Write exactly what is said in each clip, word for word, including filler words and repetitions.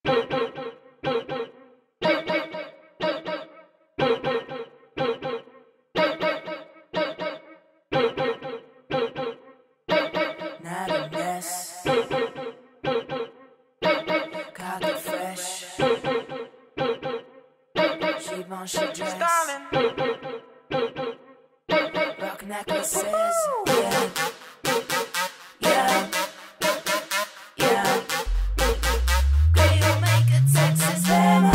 Not a mess. Got it fresh. She wants she dress. Rock necklaces. Yeah. Yeah. Yeah. Girl, you make a Texas demo.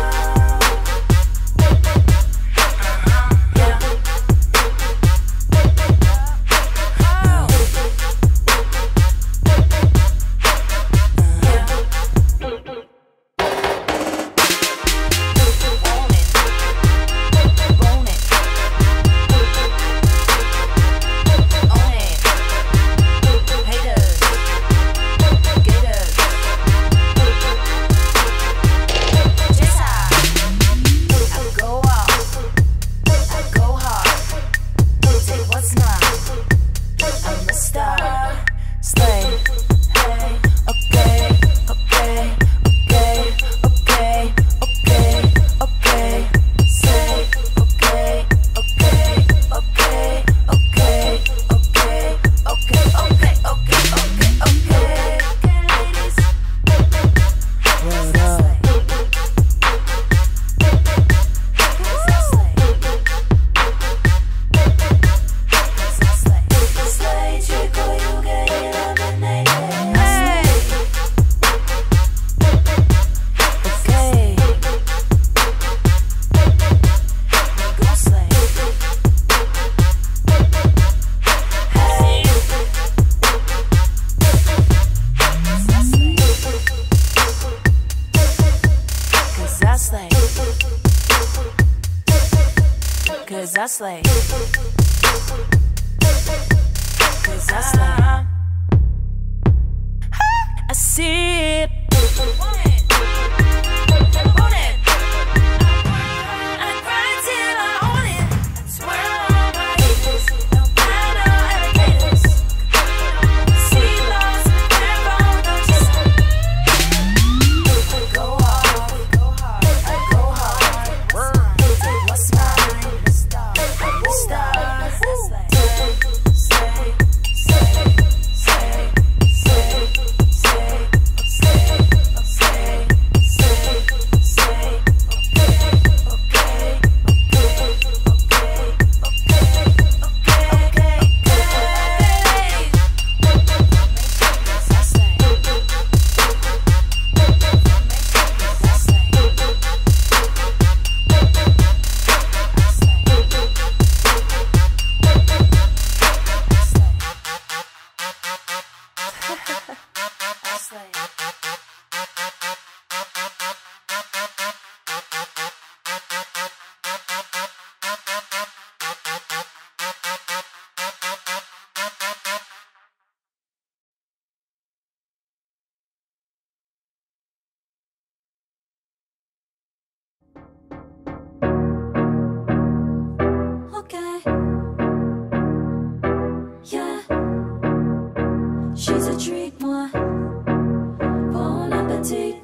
Cause I slay. Cause I slay. I see it. She's a treat, moi. Bon appétit.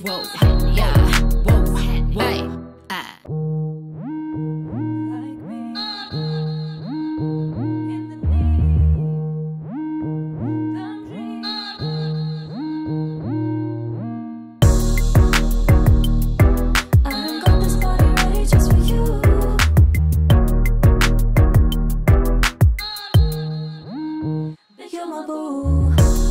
whoa, yeah, whoa, wait, ah. You're my boo.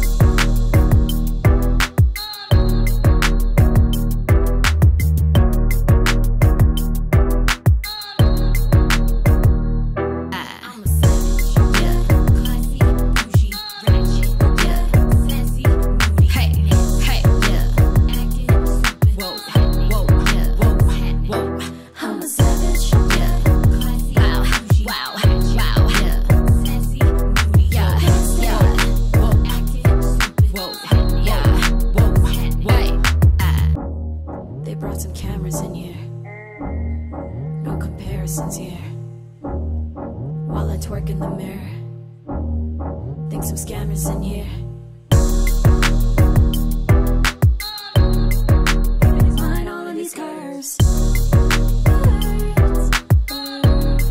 Some cameras in here, no comparisons here. While I twerk in the mirror, think some scammers in here. Mind all of these curves. Words, words.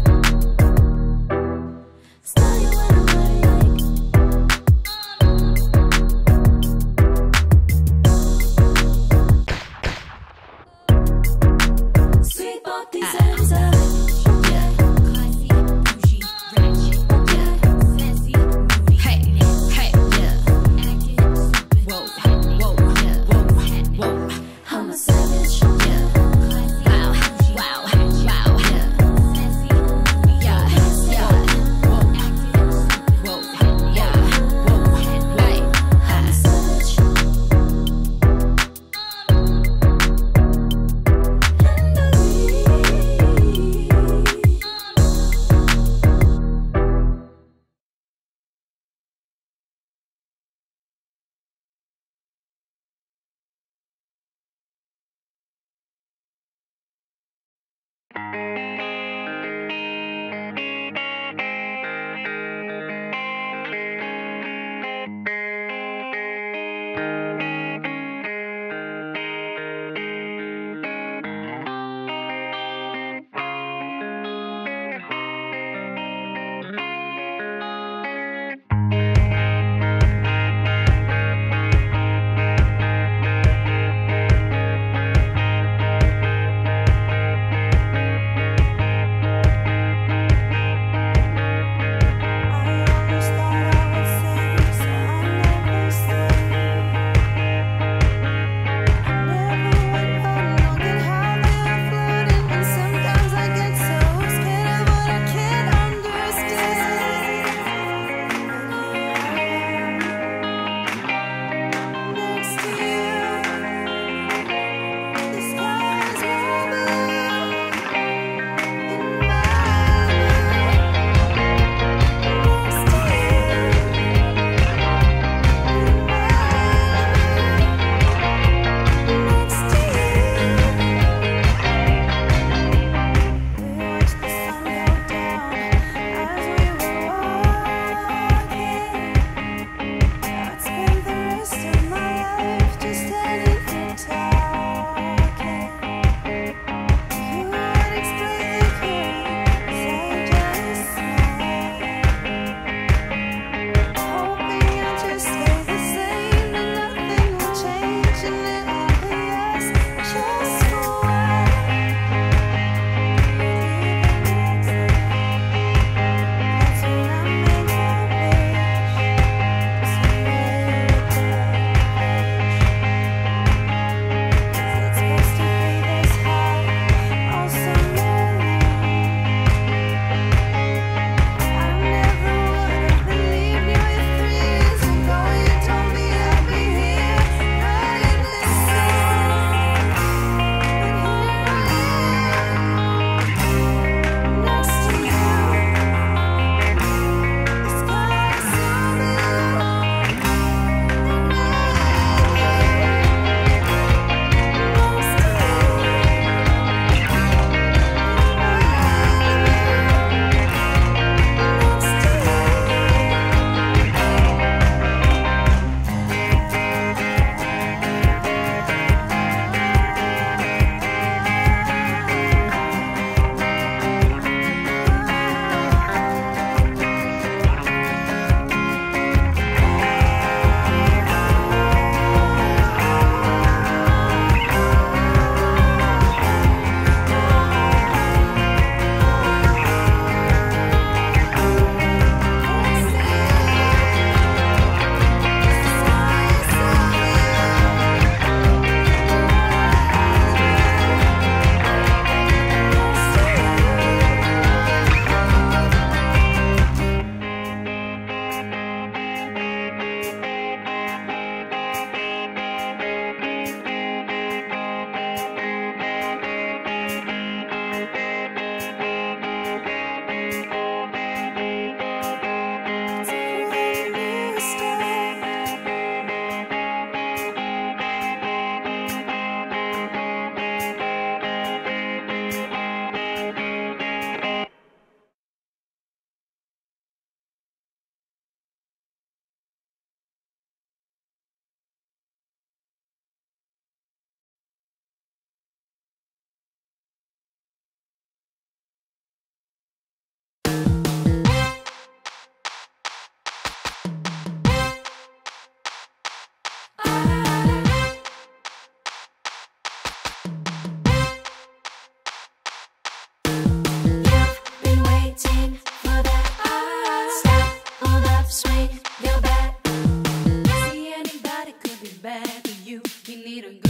Style you when I'm like. Sweep up these ends of it. Yeah. Classy, bougie, ratchet. Yeah. Sassy, moody. Hey, hey, yeah.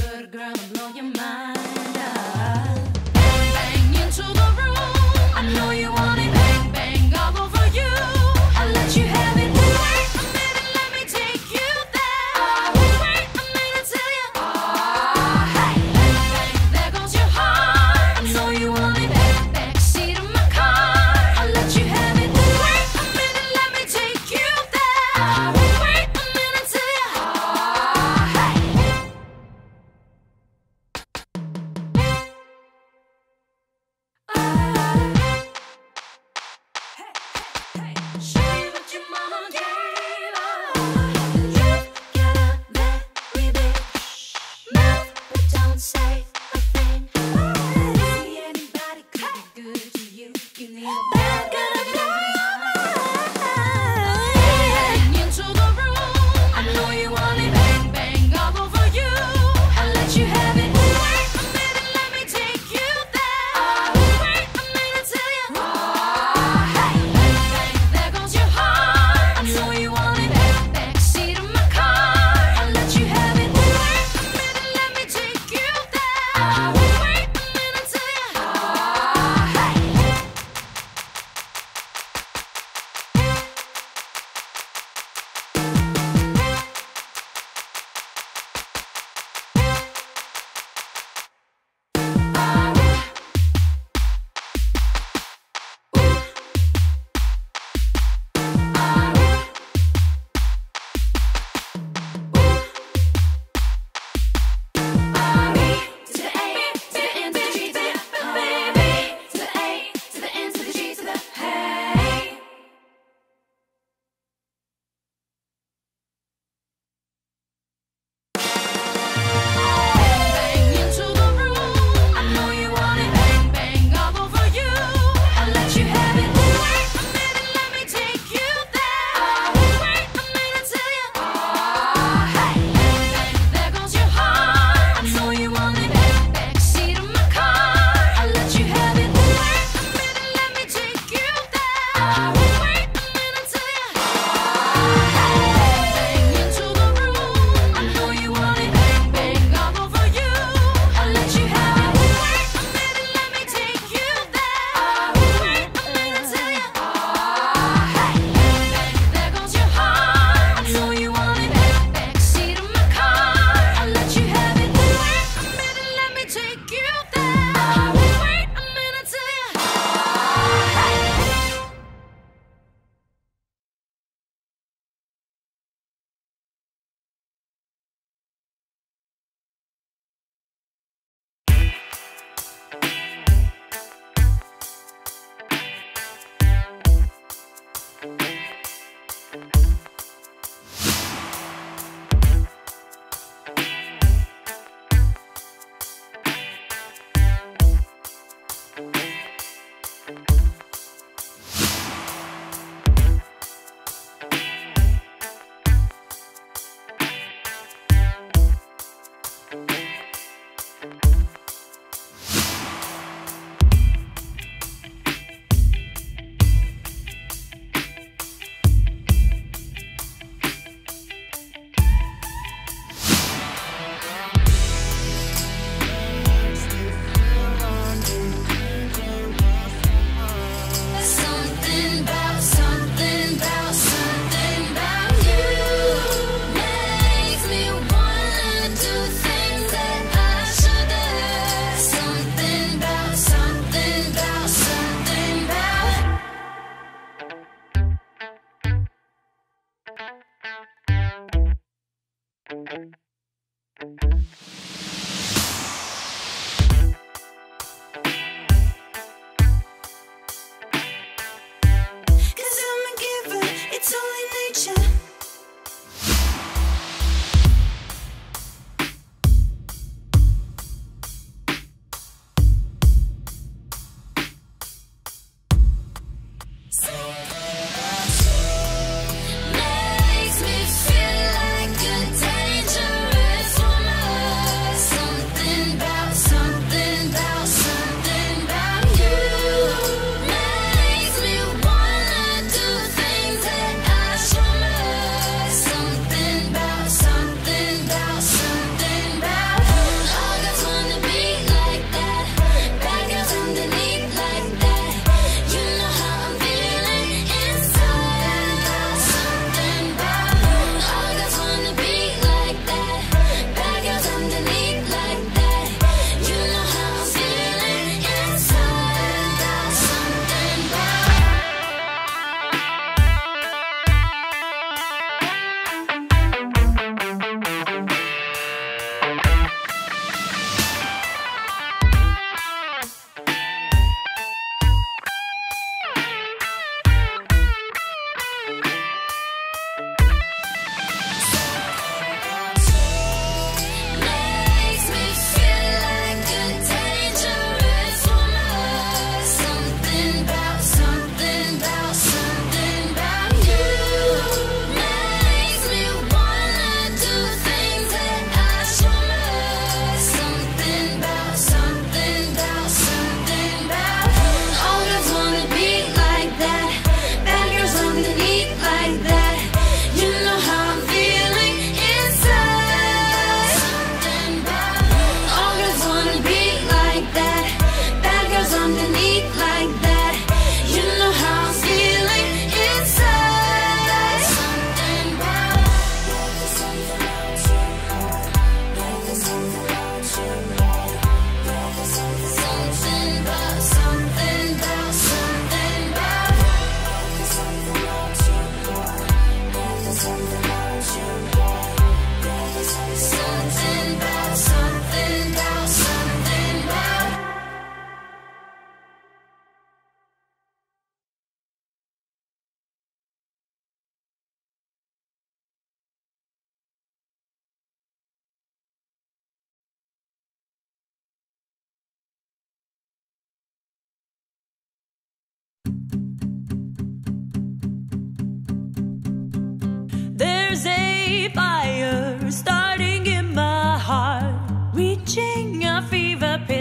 good, girl, and blow your mind. Bang, bang into the room. I know you want it. Bang, bang all over you. I'll let you have it. Wait a minute, let me take you there. Wait a minute till you. Oh, hey. Bang, bang, there goes your heart. I know you want it. Back, back seat of my car. I'll let you have it. Wait a minute, let me take you there. Wait a minute till you. Oh, hey. Show you what your mama gave us. You got a very big mouth, but don't say a thing. See anybody could be good to you. You need a bad guy to blow your mind. Bang into the room. I know you want it. Bang, bang all over you. I'll let you have it. Wait a minute, let me take you there. Wait a minute till you. Oh, hey. Bang, bang, there goes your heart. I know you want it. Back, back seat of my car. I'll let you have it. Wait a minute, let me take you there. Wait a minute till you. Oh, hey. To the A,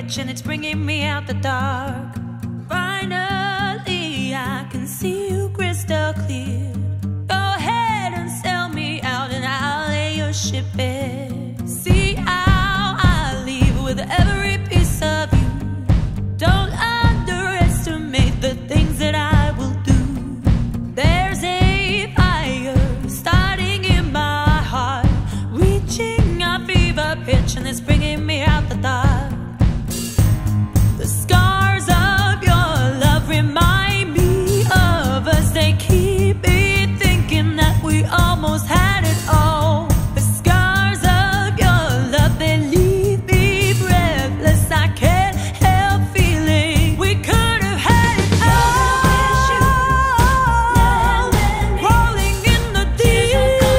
pitch and it's bringing me out the dark. Finally, I can see you crystal clear. Go ahead and sell me out and I'll lay your ship bare. See how I leave with every piece of you. Don't underestimate the things that I will do. There's a fire starting in my heart, reaching a fever pitch and it's bringing me out the dark. The scars of your love remind me of us. They keep me thinking that we almost had it all. The scars of your love, they leave me breathless. I can't help feeling we could have had it all. Rolling in the deep,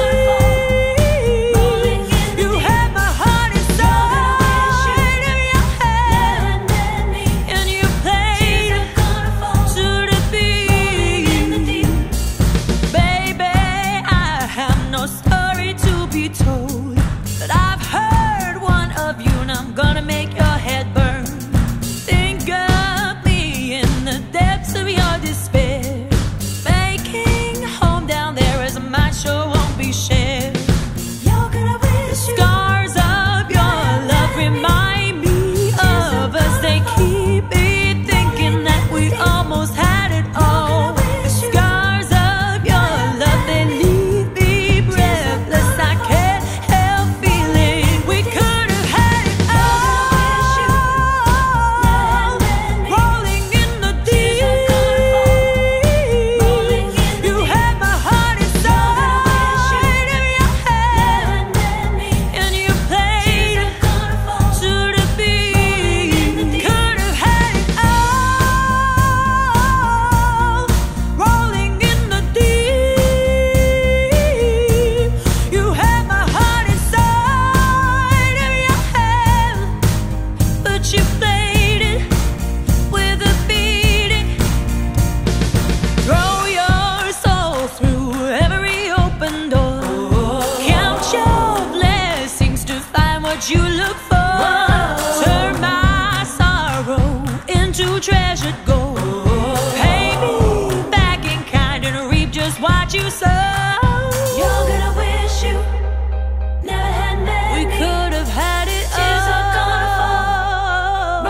you had my heart inside of your hand, and you played to the beat. Baby, I have no story to be told, but I've heard one of you and I'm gonna make your head burn. Think of me in the depths of your despair, making home down there as mine sure won't be shared. You're gonna wish you. Scars of your love remind me of us. They keep me thinking that we almost had it all. The scars of your love, they leave me breathless. I can't help feeling we could have had it all. Rolling in the deep, you had my heart inside of your hand, and you played to the beat. Could have had it all. Rolling in the deep, you had my heart inside of your hand, but you played it with a beating. Throw your soul through every open door. Count your blessings to find what you look for. Turn my sorrow into treasured gold. Pay me back in kind and reap just what you sow. You're gonna wish you never had met me. We could have had it all. Tears are gonna fall.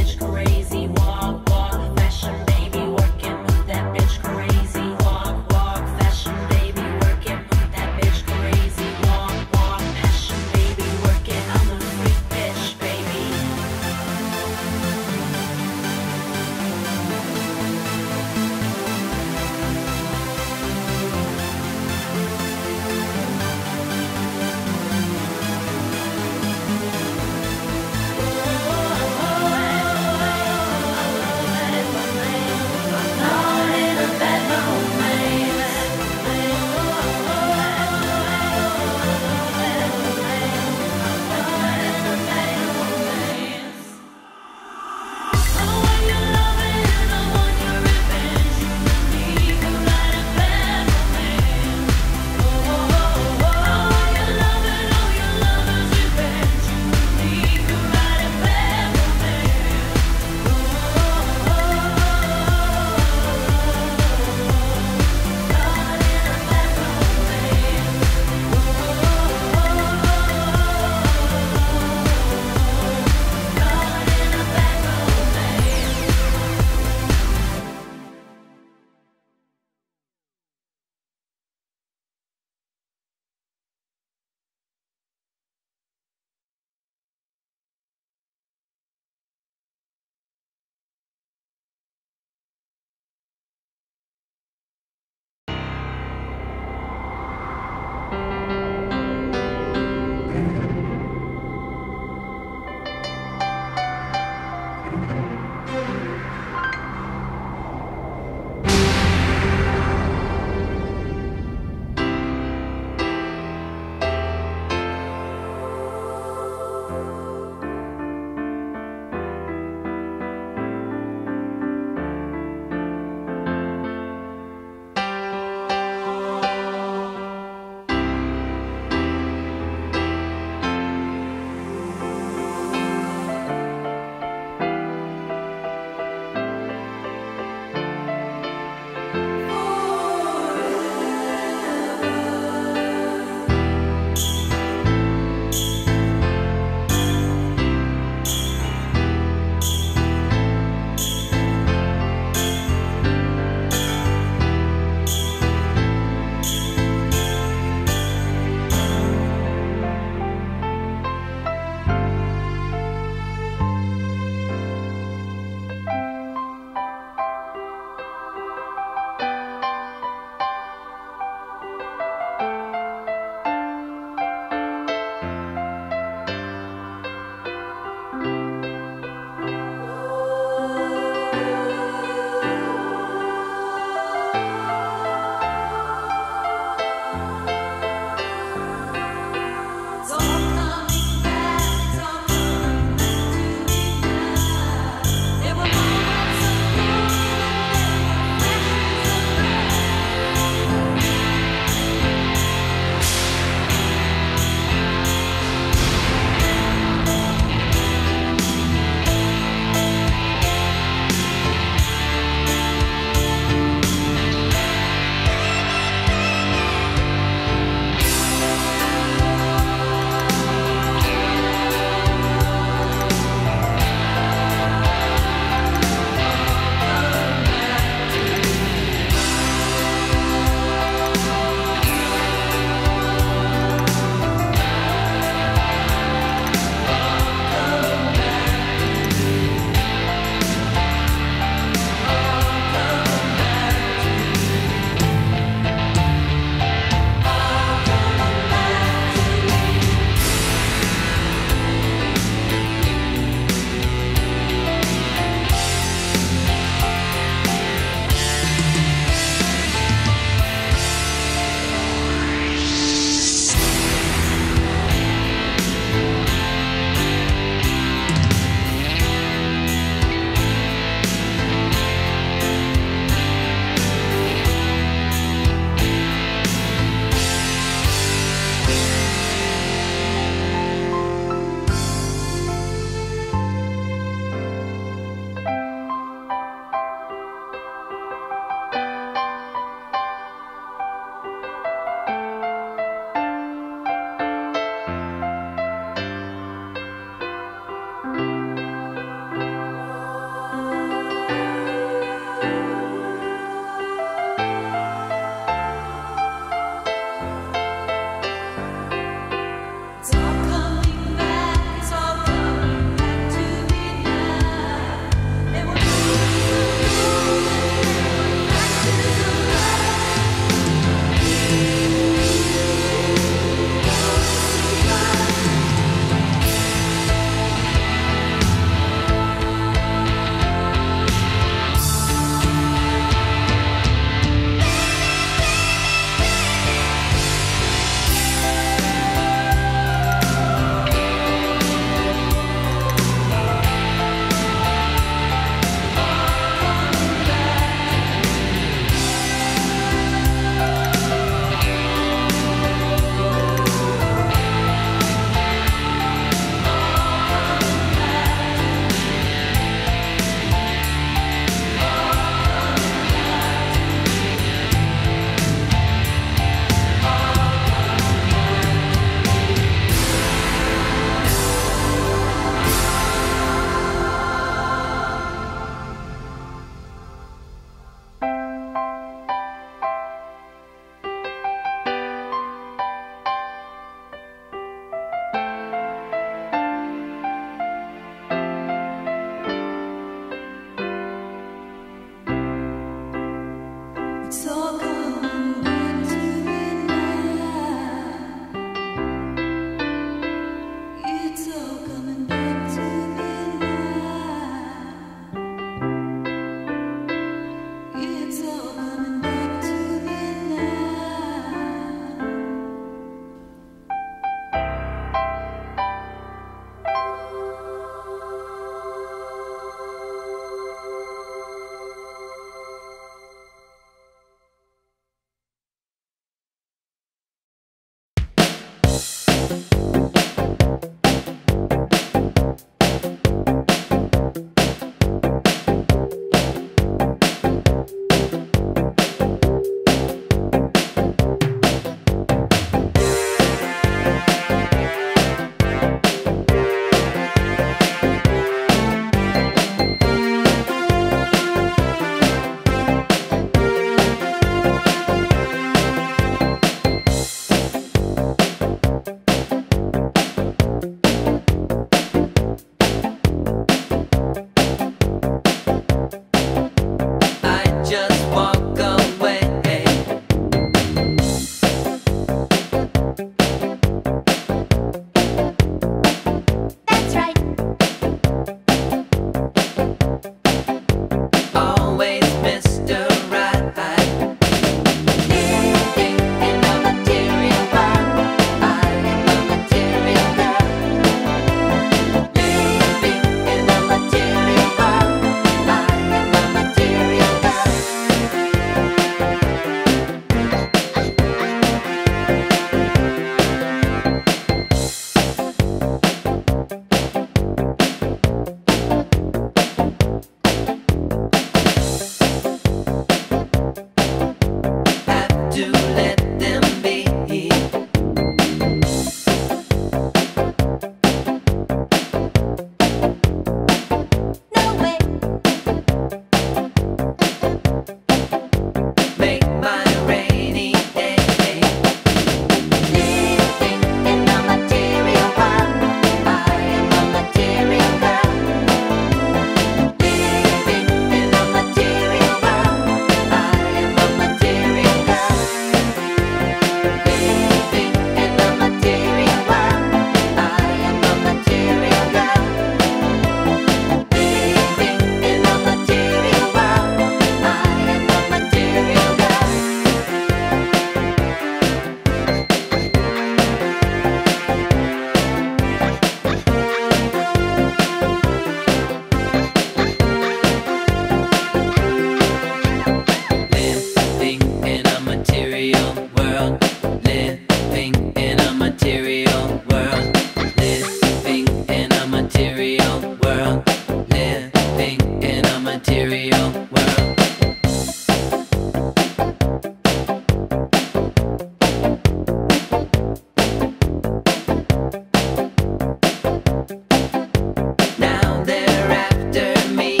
now they're after me.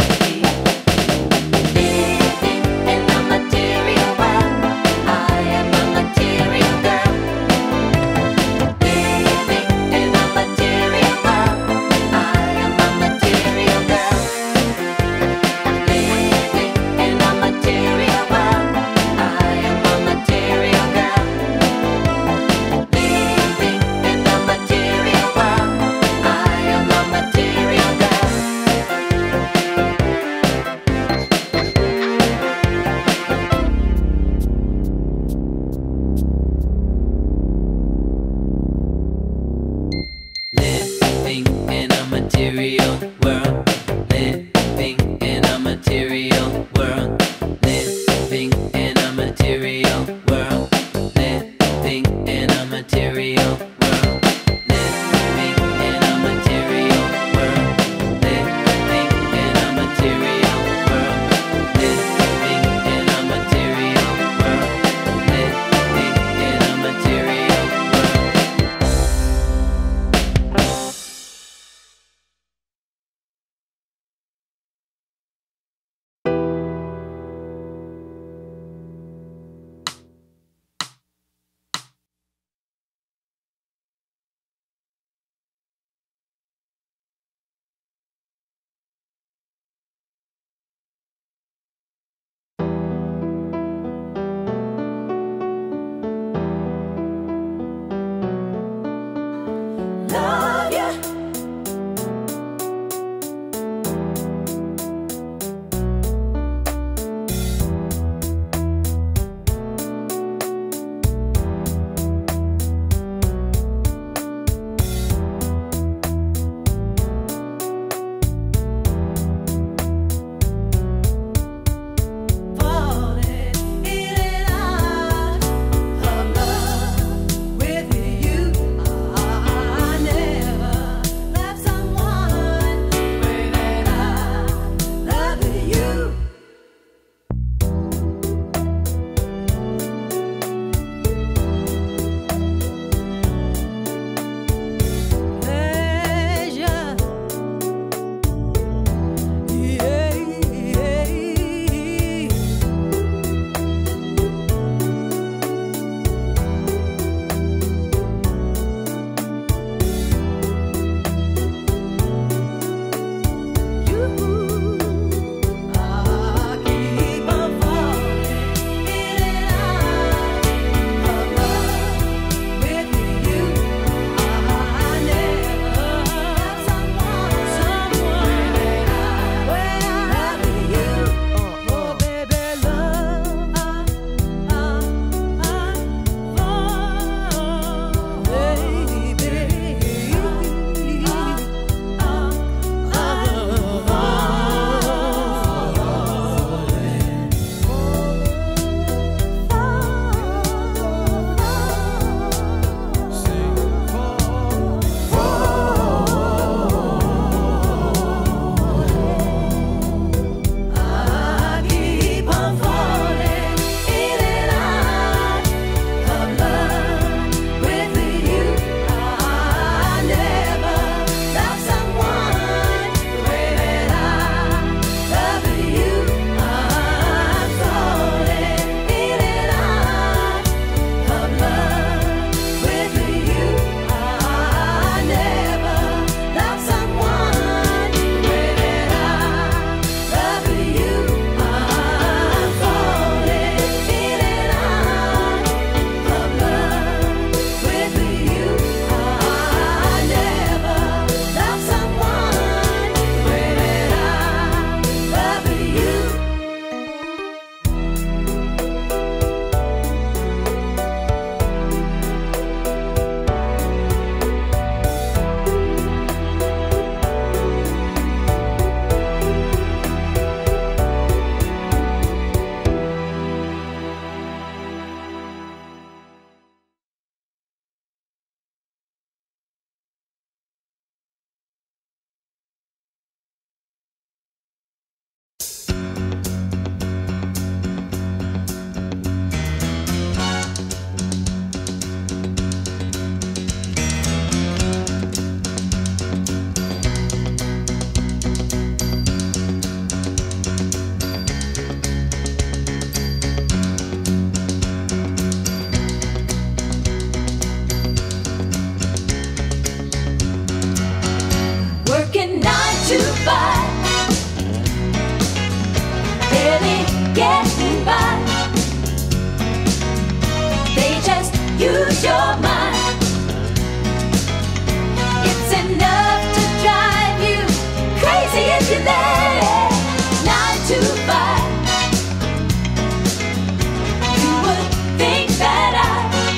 Living in a material world, I am a material girl. Living in a material world, I am a material girl. Living in a material world, I am a material girl. Living in a material world, I am a material girl. Living in a material world. Living in a material world. Living in a material world. Living in a material to five, barely getting by. They just use your mind. It's enough to drive you crazy if you let it. Nine to five. You would think that I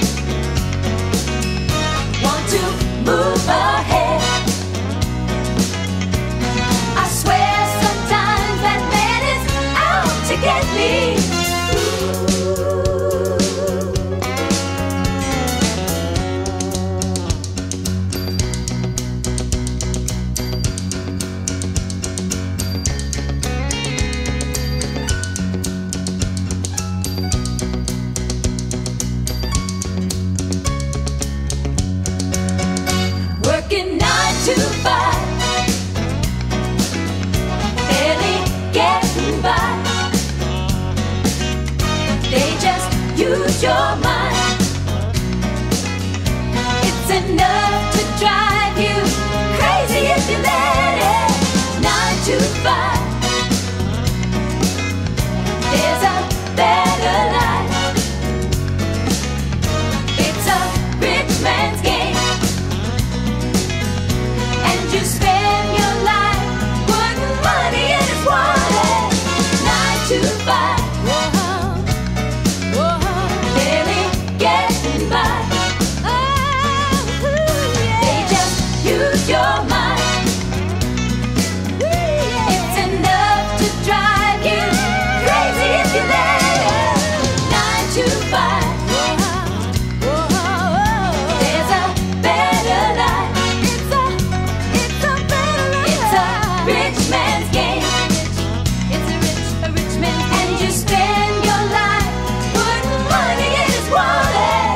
want to move ahead. I swear sometimes that man is out to get me. Working nine to five, barely getting by. They just use your mind. It's enough to drive you crazy if you let it. Nine to five. There's a better life. It's a rich man's game. And you spend your life putting money in his wallet. Nine to five. Barely getting by. They just use your mind. It's enough to drive you crazy if you let it. Nine to five. There's a better life. It's a, it's a better life. It's a rich man's game. It's a rich, a rich man's game. And you spend your life putting money in his wallet.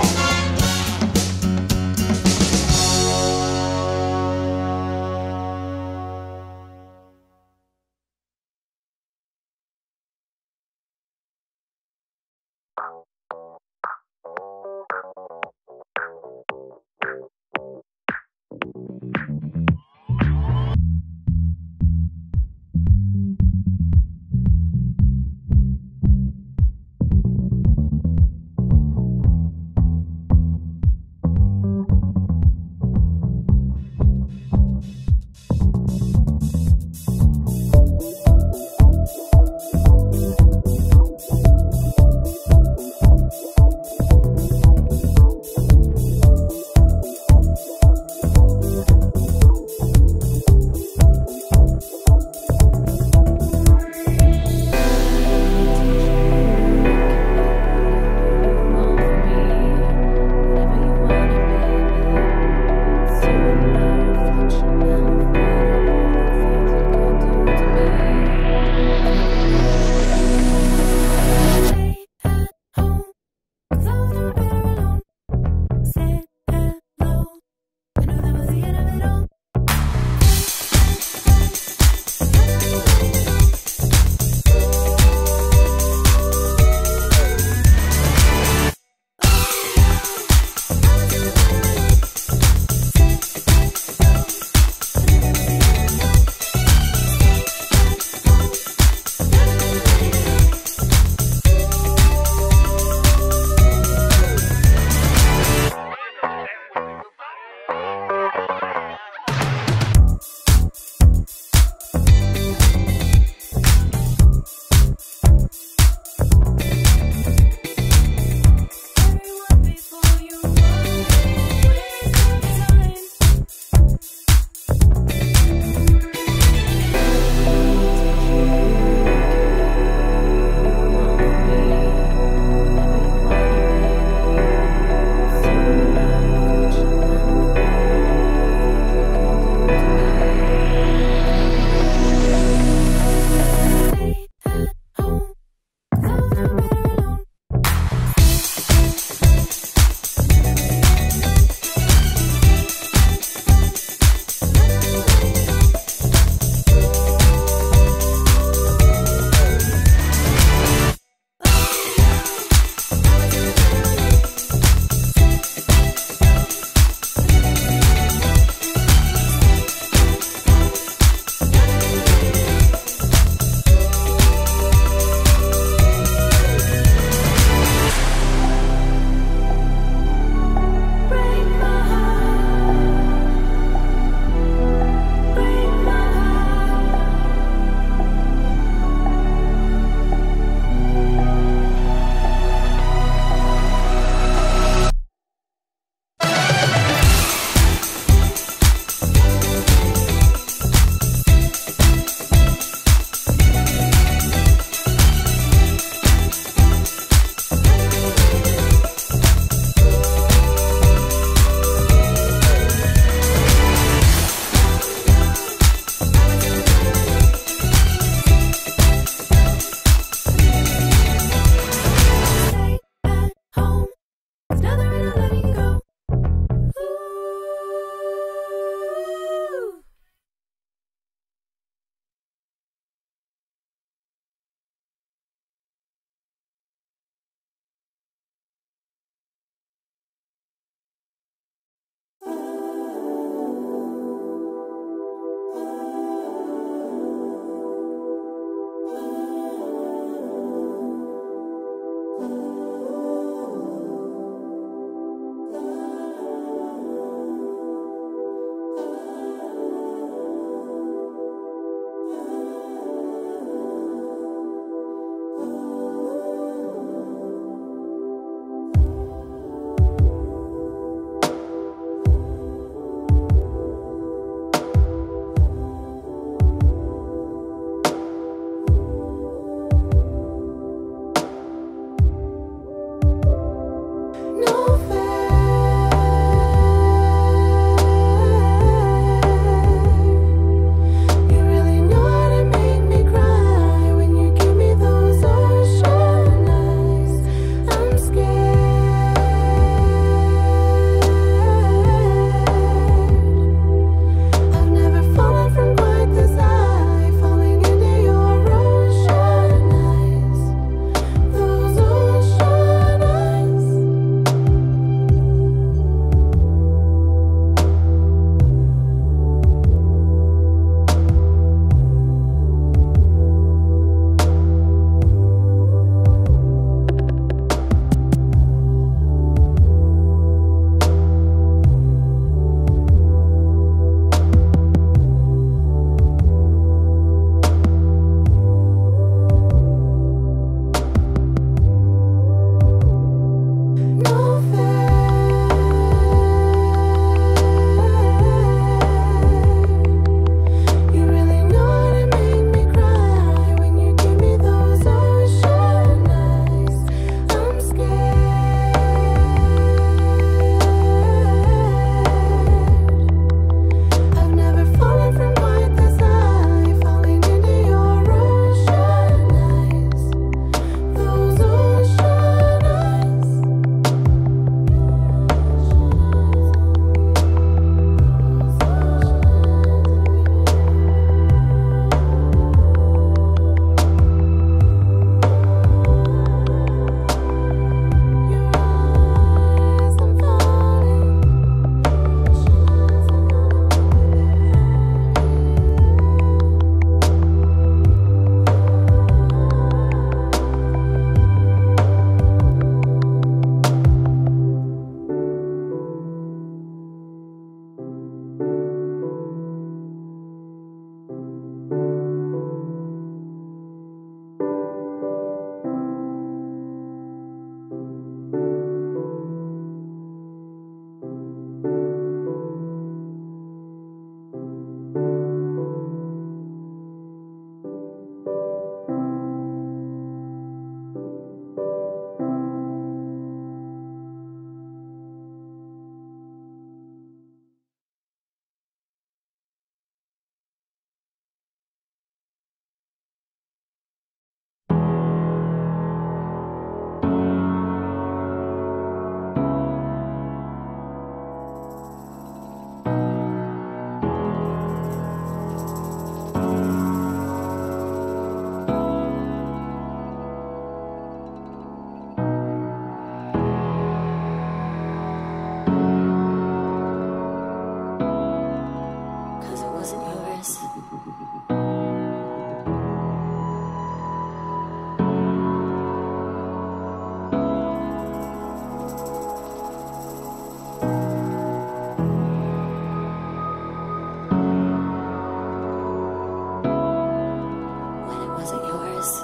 When it wasn't yours.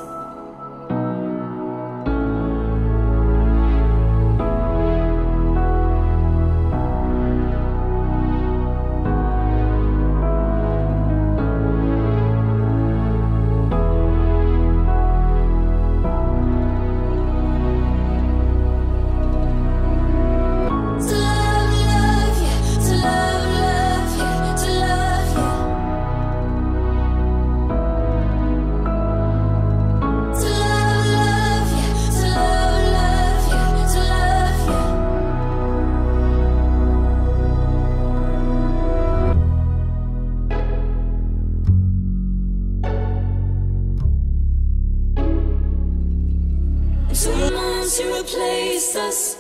To love, love you, to love, love you, to love you. To love, love you, to love, love you, to love you. And someone to replace us.